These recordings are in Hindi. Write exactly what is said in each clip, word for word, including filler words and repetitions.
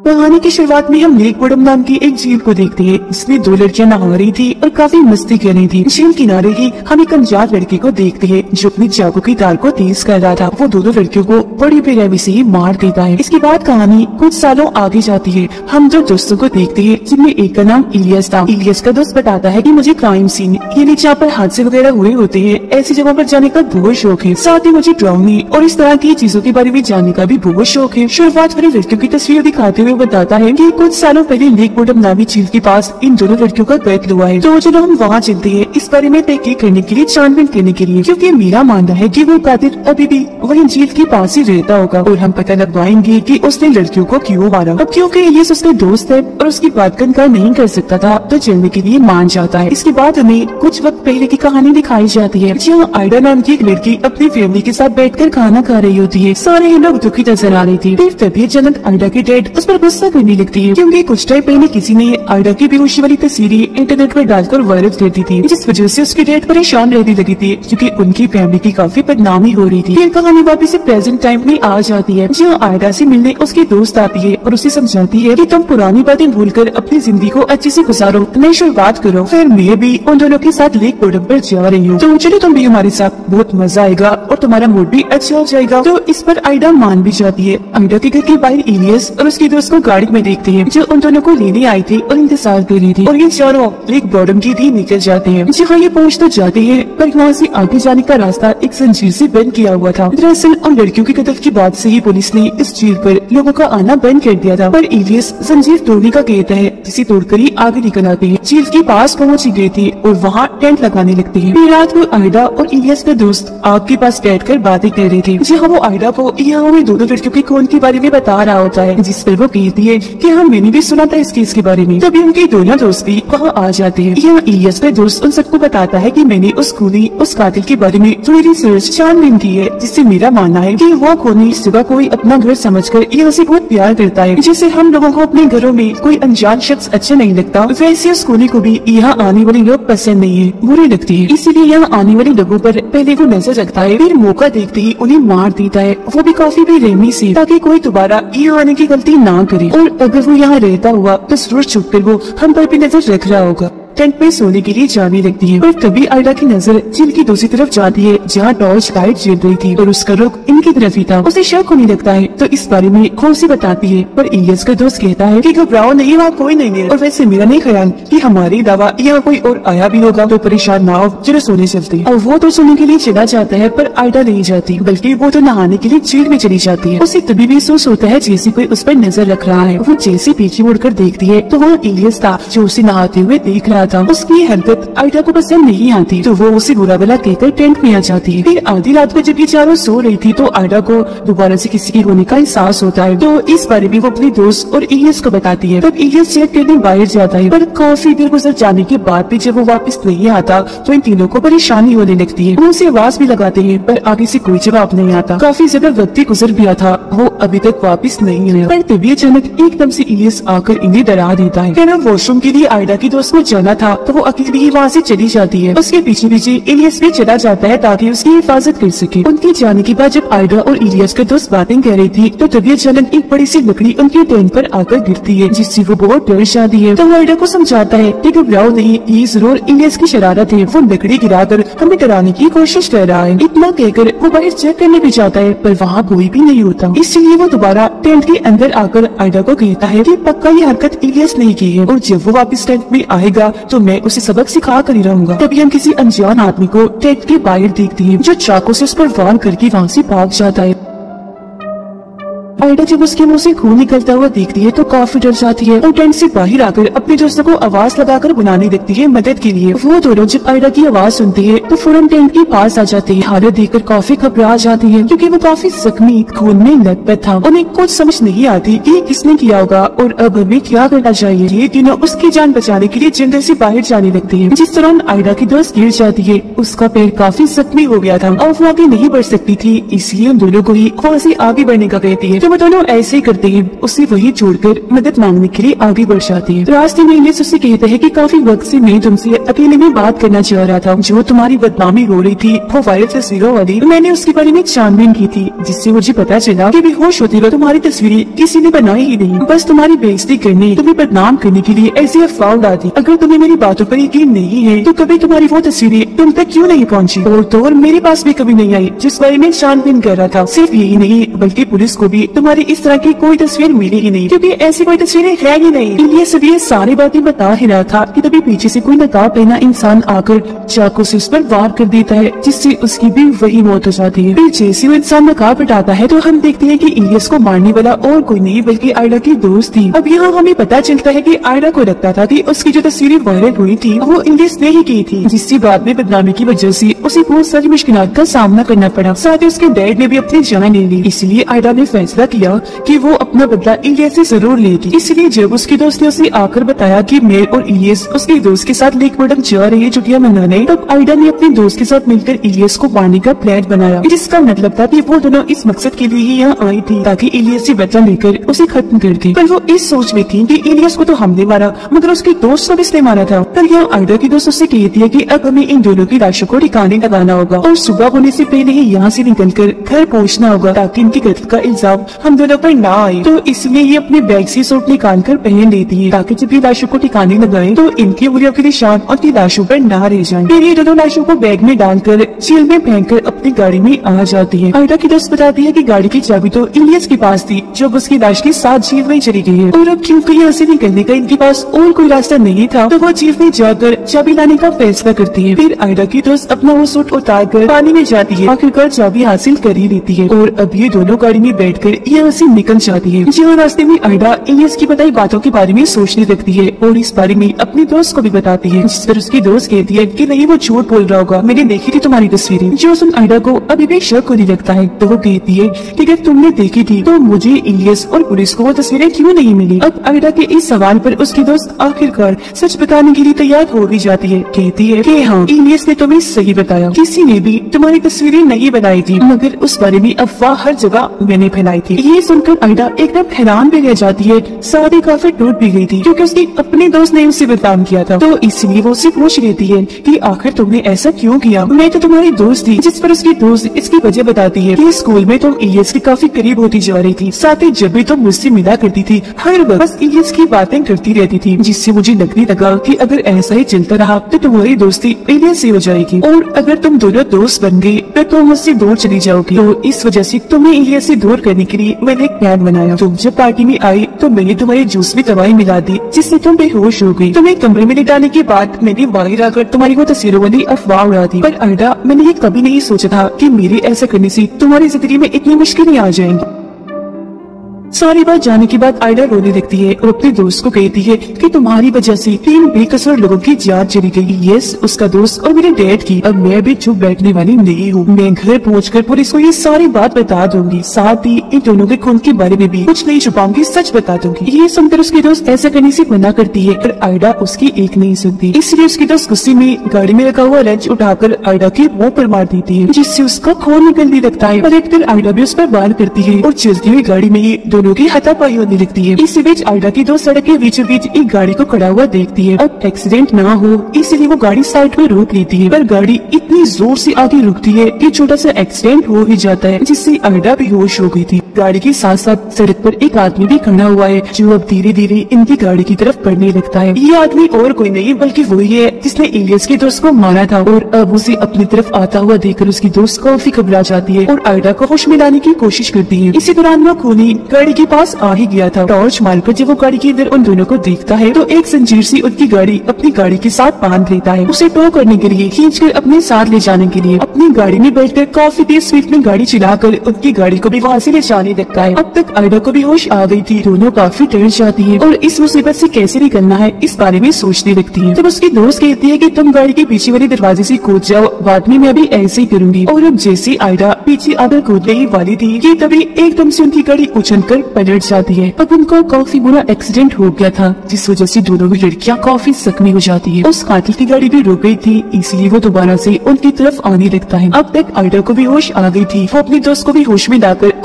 कहानी की शुरुआत में हम लेक बोडम नाम की एक झील को देखते हैं जिसमें दो लड़कियां नहा रही थी और काफी मस्ती कर रही थी। झील किनारे ही हम एक अनजान लड़के को देखते हैं जो अपनी चाकू की तार को तेज कर रहा था। वो दोनों लड़कियों को बड़ी बेरहमी से ही मार देता है। इसके बाद कहानी कुछ सालों आगे जाती है। हम दो दोस्तों को देखते हैं जिनमें एक का नाम इलियस था। इलियस का दोस्त बताता है कि मुझे क्राइम सीन यानी जहाँ पर हादसे वगैरह हुए होते हैं ऐसी जगहों पर जाने का बहुत शौक है। साथ ही मुझे ड्राउनी और इस तरह की चीजों के बारे में जानने का भी बहुत शौक है। शुरुआत वाली लड़कियों की तस्वीर दिखाते हुए बताता है कि कुछ सालों पहले लेक बोडम नामी झील के पास इन दोनों लड़कियों का कत्ल हुआ है। तो चलो हम वहाँ चलते हैं इस बारे में तहकीक करने के लिए, छानबीन करने के लिए, क्योंकि मेरा मानना है कि वो कातिल अभी भी वही झील के पास ही रहता होगा और हम पता लगवाएंगे कि उसने लड़कियों को क्यों मारा। अब क्योंकि इलियस उसका दोस्त है और उसकी बात का इनकार नहीं कर सकता था तो चलने के लिए मान जाता है। इसके बाद हमें कुछ वक्त पहले की कहानी दिखाई जाती है जहाँ आइडा नाम की एक लड़की अपनी फैमिली के साथ बैठकर खाना खा रही होती है। सारे ही लोग दुखी नजर आ रही थी। फिर तभी अचानक आइडा की डैड उस पर गुस्सा करने लगती है क्योंकि कुछ टाइम पहले किसी ने आइडा की बेहोशी वाली तस्वीरें इंटरनेट पर डालकर वायरल कर दी थी, जिस वजह से उसकी डैड परेशान रहने लगी थी क्योंकि उनकी फैमिली की काफी बदनामी हो रही थी। फिर कहानी वापस से प्रेजेंट टाइम में आ जाती है जहाँ आइडा से मिलने उसकी दोस्त आती है और उसे समझाती है कि तुम पुरानी बातें भूलकर अपनी जिंदगी को अच्छे से गुजारो, नई शुरुआत करो। फिर मैं भी उन दोनों के साथ लेक बोडम पर जा रही हूँ, तो चलो तुम भी हमारे साथ, बहुत मजा आएगा और तुम्हारा मूड भी अच्छा हो जाएगा। तो इस पर आइडा मान भी जाती है। आइडा के घर के बाहर इलियस और उसकी दोस्त को गाड़ी में देखते हैं जो उन दोनों को लेने आई थी और इंतजार कर रही थी, और ये चारों लेक बोडम की भी निकल जाते हैं। जहाँ ये पहुँच तो जाते हैं पर वहाँ से आगे जाने का रास्ता एक जंजीर से बंद किया हुआ था। दरअसल उन लड़कियों के कत्ल के बाद से ही पुलिस ने इस झील पर लोगों का आना बंद कर दिया था, पर इलियस जंजीर तोड़ने का कहता है जिसे तोड़कर ही आगे निकल आते हैं। झील के पास पहुँच ही गए थे और वहाँ टेंट लगाने लगते हैं। फिर रात को आइडा और इलियस के दोस्त आग के पास बैठ कर बातें कर रहे थे जहाँ वो आइडा को यहाँ हुए दोनों लड़कियों के खून के बारे में बता रहा होता है, जिस पर वो कहती है कि हाँ मैंने भी सुना था इस केस के बारे में। तभी उनके दोनों दोस्त भी वहाँ आ जाते हैं। यहाँ इलियस का दोस्त उन सबको बताता है कि मैंने उस खूनी उस कातिल के बारे में थोड़ी रिसर्च छानबीन की है, जिससे मेरा मानना है कि वो खूनी इस जगह कोई अपना घर समझकर यहाँ से बहुत प्यार करता है। जैसे हम लोगों को अपने घरों में कोई अनजान शख्स अच्छा नहीं लगता, वैसे उस खूनी को भी यहाँ आने वाले लोग पसंद नहीं है, बुरे लगते हैं। इसीलिए यहाँ आने वाले लोगों पर पहले वो नजर रखता है, फिर मौका देखते ही उन्हें मार देता है, वो भी काफी बेरहमी से, ताकि कोई दोबारा यहाँ आने की गलती ना करे। और अगर वो यहाँ रहता हुआ तो जरूर छुप कर वो हम पर भी नजर रख रहा होगा। टेंट में सोने के लिए जाने लगती है, पर तभी आइडा की नजर झील की दूसरी तरफ जाती है जहाँ टॉर्च लाइट जल रही थी और उसका रुख इनकी तरफ ही था। उसे शक होने लगता है तो इस बारे में खोसी बताती है, पर इलियस का दोस्त कहता है कि घबराओ नहीं, वहाँ कोई नहीं है, और वैसे मेरा नहीं ख्याल कि हमारे अलावा यहाँ कोई और आया भी होगा, तो परेशान ना हो, चलो सोने चलते हैं। और वो तो सोने के लिए चला जाता है पर आइडा नहीं जाती, बल्कि वो तो नहाने के लिए झील में चली जाती है। उसे तभी भी महसूस होता है जैसे कोई उस पर नजर रख रहा है। वो जैसे पीछे मुड़कर देखती है तो वो इलियस था जो उसे नहाते हुए देख रहा था। उसकी हरकत आइडा को पसंद नहीं आती तो वो उसे बुरा भला कहकर टेंट में आ जाती है। फिर आधी रात को जब ये चारों सो रही थी तो आइडा को दोबारा से किसी के होने का एहसास होता है, तो इस बारे में वो अपने दोस्त और इलियस को बताती है। तब इलियस चेक करने बाहर जाता है, पर काफी देर गुजर जाने के बाद भी जब वो वापस नहीं आता तो इन तीनों को परेशानी होने लगती है। वो उसे आवाज भी लगाते हैं पर आगे से कोई जवाब नहीं आता। काफी ज्यादा वक्त भी गुजर गया था, वो अभी तक वापस नहीं आया। पर तभी अचानक एकदम से इलियस आकर इन्हें डरा देता है। फिर वॉशरूम के लिए आइडा की दोस्त को जाना था तो वो अकेली ही वहाँ से चली जाती है। उसके पीछे पीछे इलियस भी चला जाता है ताकि उसकी हिफाजत कर सके। उनके जाने के बाद जब आइडा और इलियस का दोस्त बातें कर रही थी तो तभी अचानक एक बड़ी सी लकड़ी उनके टेंट पर आकर गिरती है, जिससे वो बहुत डर जाती है। तो वो आइडा को समझाता है कि घबराओ नहीं, ये जरूर इलियस की शरारत है, वो लकड़ी गिराकर हमें डराने की कोशिश कर रहा है। इतना कहकर वो बाहर चेक करने भी जाता है पर वहाँ कोई भी नहीं होता। इसलिए वो दोबारा टेंट के अंदर आकर आइडा को कहता है कि पक्का ये हरकत इलियस नहीं की है और जब वो वापस टेंट में आएगा तो मैं उसे सबक सिखा कर ही रहूंगा। तभी हम किसी अनजान आदमी को टेंट के बाहर देखते हैं जो चाकू से उस पर वार करके वहाँ से भाग जाता है। आइडा जब उसके मुंह से खून निकलता हुआ देखती है तो काफी डर जाती है और टेंट से बाहर आकर अपने दोस्तों को आवाज लगाकर बुलाने लगती है मदद के लिए। वो दोनों जब आइडा की आवाज सुनते हैं तो फौरन टेंट के पास आ जाते हैं। हालत देखकर काफी घबरा जाती है क्योंकि वो काफी जख्मी खून में लथपथ था। उन्हें कुछ समझ नहीं आती कि किसने किया होगा और अब हमें क्या करना चाहिए। ये तीनों उसकी जान बचाने के लिए जंगल से बाहर जाने लगते हैं। जिस दौरान आइडा की दोस्त गिर जाती है, उसका पैर काफी जख्मी हो गया था और वो आगे नहीं बढ़ सकती थी, इसलिए उन दोनों को ही वहाँ से आगे बढ़ने का कहती है। वो दोनों ऐसे ही करते हैं, उसे वही छोड़कर मदद मांगने के लिए आगे बढ़ जाते हैं। रास्ते में इलियस उससे कहता है कि काफी वक्त से मैं तुमसे अकेले में बात करना चाह रहा था। जो तुम्हारी बदनामी हो रही थी वो वायरल तस्वीरों वाली, मैंने उसके बारे में छानबीन की थी, जिससे मुझे पता चला कि बेहोश होते वक्त तुम्हारी तस्वीरें किसी ने बनाई ही नहीं, बस तुम्हारी बेइज्जती करने, तुम्हें बदनाम करने के लिए ऐसी अफवाह उड़ाती। अगर तुम्हें मेरी बातों पर यकीन नहीं है तो कभी तुम्हारी वो तस्वीरें तुम तक क्यों नहीं पहुँची, और तो और मेरे पास भी कभी नहीं आई जिस बारे में छानबीन कर रहा था। सिर्फ यही नहीं बल्कि पुलिस को भी तुम्हारी इस तरह की कोई तस्वीर मिली ही नहीं, क्योंकि ऐसी कोई तस्वीरें है ही नहीं। इलियस सब ये सारी बातें बता ही रहा था कि तभी पीछे से कोई नकाब पहना इंसान आकर चाकू से उस पर वार कर देता है, जिससे उसकी भी वही मौत हो जाती है। फिर जैसे वो इंसान नकाब हटाता है तो हम देखते हैं कि इलियस को मारने वाला और कोई नहीं बल्कि आयडा की दोस्त थी। अब यहाँ हमें पता चलता है कि आयडा को लगता था कि उसकी जो तस्वीरें वायरल हुई थी वो इलियस ने ही की थी, जिससे बाद में बदनामी की वजह से उसे बहुत सारी मुश्किलात का सामना करना पड़ा। साथ ही उसके डैड ने भी अपनी जान ले ली। इसलिए आयडा ने फैसला किया कि वो अपना बदला इलियस से जरूर लेगी। इसलिए जब उसकी दोस्त ने उसे आकर बताया कि मैं और इलियस उसके दोस्त के साथ लेक बॉटम जा रहे हैं छुट्टियां मनाने, तब आयडा ने अपने दोस्त के साथ मिलकर इलियस को मारने का प्लान बनाया, जिसका मतलब था कि वो दोनों इस मकसद के लिए ही यहाँ आई थी ताकि इलियस से बदला लेकर उसे खत्म कर दे। पर वो इस सोच में थी कि इलियस को तो हमने मारा मगर उसके दोस्त को किसने मारा था। पर यहाँ आयडा की दोस्त उससे कहती है कि अब हमें इन दोनों की लाशों को ठिकाने लगाना होगा और सुबह होने से पहले ही यहाँ से निकलकर घर पहुँचना होगा ताकि इनकी कत्ल का इल्जाम हम दोनों पर ना आए। तो इसलिए ये अपने बैग से सूट निकाल कर पहन लेती है ताकि जब ये लाशों को ठिकाने लगाए तो इनकी उंगलियों के निशान उनकी लाशों पर ना रह जाएं। फिर ये दोनों लाशों को बैग में डालकर जेल में फेंककर अपनी गाड़ी में आ जाती है। आयडा की दोस्त बताती है कि गाड़ी की चाबी तो इलियस के पास थी जब उसकी लाश के साथ जेल में चली गई है, और अब क्योंकि यहाँ से निकलने का इनके पास और कोई रास्ता नहीं था तो वो जेल में जाकर चाबी लाने का फैसला करती है। फिर आयडा की दोस्त अपना वो सूट उतार कर पानी में जाती है, आखिरकार चाबी हासिल कर ही लेती है और अब ये दोनों गाड़ी में बैठकर यहाँ से निकल जाती है। जहाँ रास्ते में आयडा इलियस की बताई बातों के बारे में सोचने लगती है और इस बारे में अपने दोस्त को भी बताती है, जिस पर उसकी दोस्त कहती है कि नहीं वो झूठ बोल रहा होगा, मैंने देखी थी तुम्हारी तस्वीरें। जो सुन आयडा को अभी भी शक होने लगता है तो वो कहती है कि अगर तुमने देखी थी तो मुझे इलियस और पुलिस को वो तस्वीरें क्यों नहीं मिली। अब आयडा के इस सवाल पर उसकी दोस्त आखिरकार सच बताने के लिए तैयार हो भी जाती है। कहती है कि हाँ इलियस ने तुम्हें सही बताया, किसी ने भी तुम्हारी तस्वीरें नहीं बनाई थी मगर उस बारे में अफवाह हर जगह मैंने फैलाई थी। ये सुनकर आयडा एकदम हैरान भी रह जाती है, साथ ही काफी टूट भी गई थी क्योंकि उसकी अपने दोस्त ने उसे बदनाम किया था। तो इसलिए वो उससे पूछ लेती है कि आखिर तुमने ऐसा क्यों किया, मैं तो तुम्हारी दोस्त थी। जिस पर उसकी दोस्त इसकी वजह बताती है कि स्कूल में तुम इलियस के काफी करीब होती जा रही थी, साथ ही जब भी तुम मुझसे मिला करती थी हर वक्त बस इलियस की बातें करती रहती थी, जिससे मुझे लगने लगा कि अगर ऐसा ही चलता रहा तो तुम्हारी दोस्ती इलियस से हो जाएगी और अगर तुम दोनों दोस्त बन गए तो तुम मुझसे दूर चली जाओगी। तो इस वजह से तुम्हें इलियस से दूर करने के लिए मैंने एक प्लान बनाया। तुम जब पार्टी में आई तो मैंने तुम्हारे जूस में दवाई मिला दी जिससे तुम बेहोश हो गई। तुम्हें कमरे में लेटाने के बाद मैंने बाहर आकर तुम्हारी वो तस्वीरों वाली अफवाह उड़ा दी। पर आयडा मैंने ये कभी नहीं सोचा था कि मेरे ऐसा करने से तुम्हारी जिंदगी में इतनी मुश्किलें आ जाएंगी। सारी बात जाने के बाद आयडा रोने लगती है और अपने दोस्त को कहती है कि तुम्हारी वजह से तीन बेकसूर लोगों की जान चली गई, यस उसका दोस्त और मेरे डैड की। अब मैं भी चुप बैठने वाली नहीं हूँ, मैं घर पहुँचकर पुलिस को ये सारी बात बता दूंगी, साथ ही इन दोनों के खून के बारे में भी कुछ नहीं छुपाऊंगी, सच बता दूंगी। ये सुनकर उसकी दोस्त ऐसा करने से मना करती है पर आयडा उसकी एक नहीं सुनती, इसलिए उसकी दोस्त गुस्से में गाड़ी में रखा हुआ लंच उठाकर आयडा के मुंह पर मार देती है, जिससे उसका खून निकलने लगता है। पलटकर आयडा भी उस पर वार करती है और चलती हुई गाड़ी में ही दोनों की हाथापाई होने लगती है। इसी बीच आयडा की दो सड़क के बीचों बीच एक गाड़ी को खड़ा हुआ देखती है। अब एक्सीडेंट ना हो इसलिए वो गाड़ी साइड पर रोक लेती है, पर गाड़ी इतनी जोर से आगे रुकती है कि छोटा सा एक्सीडेंट हो ही जाता है, जिससे आयडा बेहोश हो गई थी। गाड़ी के साथ साथ सड़क पर एक आदमी भी खड़ा हुआ है जो अब धीरे धीरे इनकी गाड़ी की तरफ बढ़ने लगता है। ये आदमी और कोई नहीं बल्कि वही है जिसने इलियस के दोस्त को मारा था और अब उसे अपनी तरफ आता हुआ देखकर उसकी दोस्त काफी घबरा जाती है और आयडा को होश में लाने की कोशिश करती है। इसी दौरान वो खूनी गाड़ी के पास आ ही गया था। टॉर्च मारकर जब वो गाड़ी के अंदर उन दोनों को देखता है तो एक जंजीर से उनकी गाड़ी अपनी गाड़ी के साथ बांध लेता है, उसे टो करने के लिए, खींचकर अपने साथ ले जाने के लिए। अपनी गाड़ी में बैठकर काफी तेज स्पीड में गाड़ी चलाकर उनकी गाड़ी को भी वहाँ से ले जाने लगता है। अब तक आयडा को भी होश आ गई थी, दोनों काफी डर जाती है और इस मुसीबत से कैसे निकलना है इस बारे में सोचने लगती है। तब उसकी दोस्त कहती है कि तुम गाड़ी के पीछे वाले दरवाजे से कूद जाओ, बाद में मैं भी ऐसे ही करूंगी। और अब जैसे आयडा पीछे आकर कूदने ही वाली थी कि तभी एकदम से उनकी गाड़ी उछलकर पलट जाती है। अब उनको काफी बुरा एक्सीडेंट हो गया था जिस वजह से दोनों भी लड़कियां काफी जख्मी हो जाती है। उस कातिल की गाड़ी भी रुक गई थी इसलिए वो दोबारा से उनकी तरफ आने लगता है। अब तक आयडा को भी होश आ गई थी, वो अपने दोस्त को भी होश में लाकर वहाँ से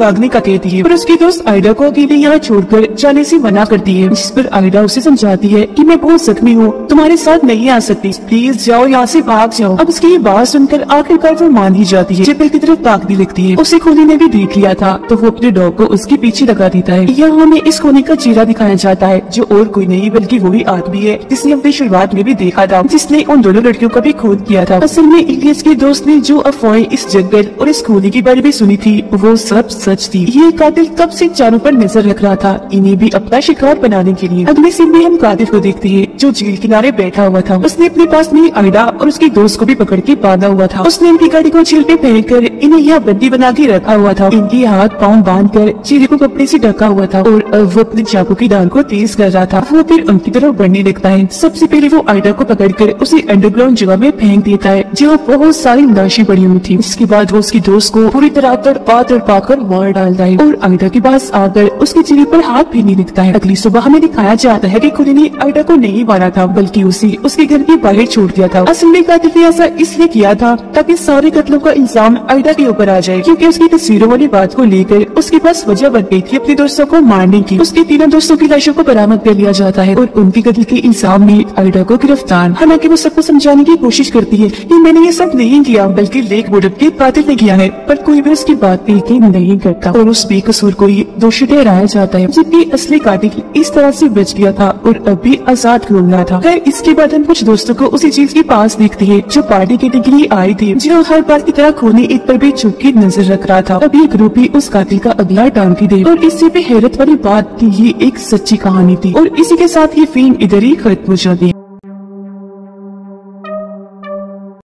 भागने का कहती है और उसकी दोस्त आयडा को अकेले यहाँ छोड़कर जाने से मना करती है, जिस पर आयडा उसे समझाती है कि मैं बहुत जख्मी हूँ, तुम्हारे साथ नहीं आ सकती, प्लीज जाओ यहाँ से, भाग जाओ। अब उसकी ये बात सुनकर आखिरकार वो मान ही जाती है। जेबेल की तरफ ताकने लगती है। उसे खूनी ने भी देख लिया था तो वो अपने डॉग को उसके पीछे लगा देता है। यहाँ हमें इस खूनी का चेहरा दिखाया जाता है जो और कोई नहीं बल्कि वही आदमी है जिसने अपनी शुरुआत में भी देखा था, जिसने उन दोनों लड़कियों का भी खून किया था। असल में इलियस के दोस्त ने जो अफवाहें इस जंगल और इस खूनी के बारे में सुनी थी वो सब सच थी। ये कातिल कब से चारों पर नजर रख रहा था, इन्हें भी अपना शिकार बनाने के लिए। अगले सीन में हम कातिल को देखते हैं जो झील किनारे बैठा हुआ था। उसने अपने पास में आयडा और उसके दोस्त को भी पकड़ के बांधा हुआ था। उसने इनकी गाड़ी को झील पे फेंक कर इन्हें यहाँ बंदी बना के रखा हुआ था। इनके हाथ पाँव बांध कर चेहरे को कपड़े से ढका हुआ था और वो अपने चाकू की धार को तेज कर रहा था। वो फिर उनकी तरफ बढ़ने लगता है। सबसे पहले वो आयडा को पकड़कर उसे अंडरग्राउंड जगह में फेंक देता है जहाँ बहुत सारी लाशें पड़ी हुई थी। इसके बाद वो उसकी दोस्त को पूरी तरह तड़पा तड़पा कर मार डालता है और आयडा के पास आकर उसके चेहरे पर हाथ फेरने लगता है। अगली सुबह हमें दिखाया जाता है कि खूनी ने आयडा को नहीं मारा था बल्कि उसे उसके घर के बाहर छोड़ दिया था। असल में कातिल ने ऐसा इसलिए किया था ताकि सारे कत्लों का इल्जाम आयडा के ऊपर आ जाए, क्योंकि उसकी तस्वीरों वाली बात को लेकर उसके पास वजह बन गई थी अपने दोस्तों को मारने की। उसके तीनों दोस्तों की लाशों को बरामद कर लिया जाता है और उनके कत्ल के इल्जाम में आयडा को गिरफ्तार। हालांकि वो सबको समझाने की कोशिश करती है कि मैंने ये सब नहीं किया बल्कि लेक बोर्ड के कातिल ने किया है, पर कोई भी उसकी बात यकीन नहीं करता और उस बेकसूर को ही दोषी ठहराया जाता है, जबकि असली कातिल इस तरह से बच गया था और अभी आजाद घूम रहा था। खैर इसके बाद हम कुछ दोस्तों को उसी चीज के पास देखते हैं जो पार्टी करने के लिए आए थे, जो हर बार की तरह खूनी एक पर भी चुप के नजर रख रहा था। अब ये ग्रुप ही उस कातिल का अगला टारगेट दे और इससे भी हैरत वाली बात की ये एक सच्ची कहानी थी और इसी के साथ ये फिल्म इधर ही खत्म हो जाती है।